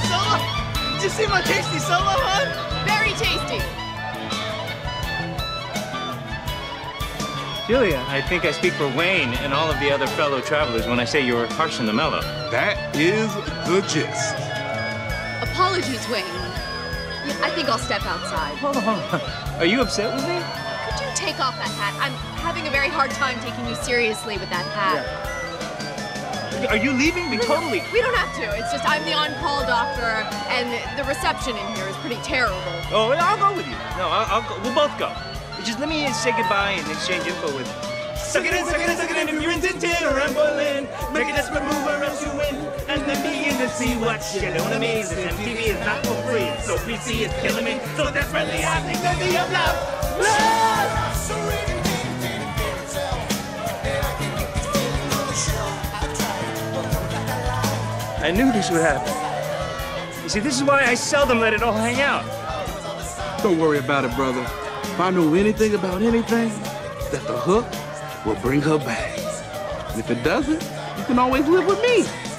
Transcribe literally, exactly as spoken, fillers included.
solo? Did you see my tasty solo, hon? Very tasty. Julia, I think I speak for Wayne and all of the other fellow travelers when I say you're harsh and the mellow. That is the gist. Apologies, Wayne. I think I'll step outside. Hold on, hold on. Are you upset with me? Could you take off that hat? I'm having a very hard time taking you seriously with that hat. Yeah. Are you leaving me totally? We don't have to. It's just I'm the on-call doctor, and the reception in here is pretty terrible. Oh, I'll go with you. No, I'll, I'll go. We'll both go. Just let me say goodbye and exchange info with you. Suck it in, suck it in, suck it in. If you're in tintin or I'm boiling, make a desperate move or else you win. And then begin to see what you don't amaze. And M T V is not for free, so P C is killing me. So desperately I think that the of love. Love! I knew this would happen. You see, this is why I seldom let it all hang out. Don't worry about it, brother. If I know anything about anything, that the hook will bring her back. And if it doesn't, you can always live with me.